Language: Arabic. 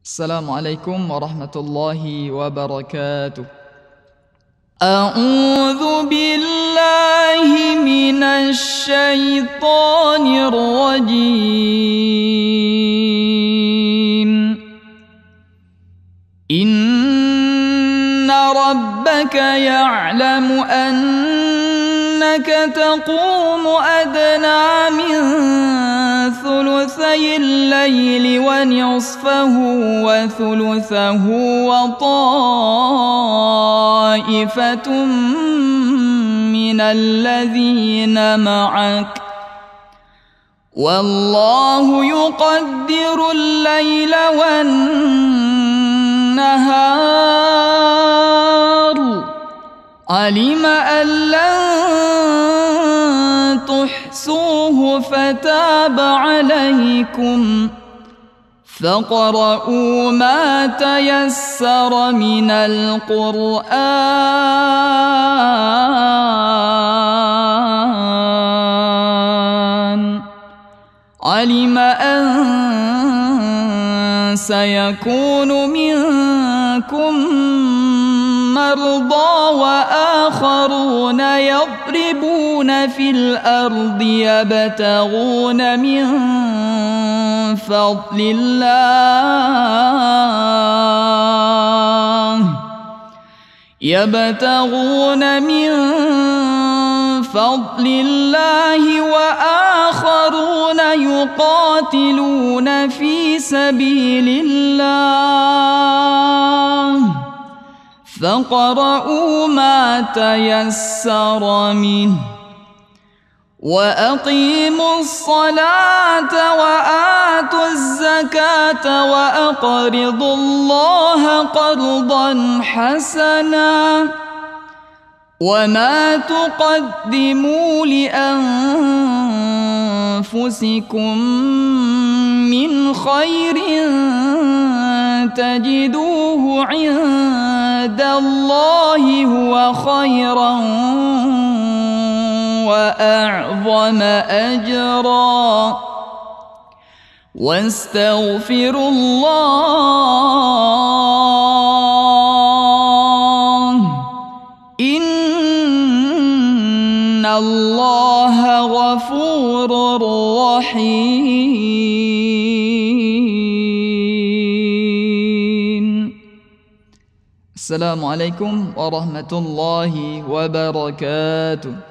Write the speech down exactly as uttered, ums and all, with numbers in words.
السلام عليكم ورحمة الله وبركاته. أعوذ بالله من الشيطان الرجيم. إن ربك يعلم أنك تقوم أدنى من ثلثي الليل ونصفه وثلثه وطائفة من الذين معك، والله يقدر الليل والنهار، علم أن لن تحصوه فتاب عليكم فاقرؤوا ما تيسر من القرآن. علم أن سيكون منكم مرضى وآخرون يضربون في الأرض يبتغون من فضل الله يبتغون من فضل الله وآخرون يقاتلون في سبيل الله، فاقرؤوا ما تيسر منه وأقيموا الصلاة وآتوا الزكاة وأقرضوا الله قرضا حسنا، وما تقدموا لأنفسكم من خير تجدوه عند الله هو خيرا وأعظم أجرا، واستغفروا الله إن الله غفور رحيم. السلام عليكم ورحمة الله وبركاته.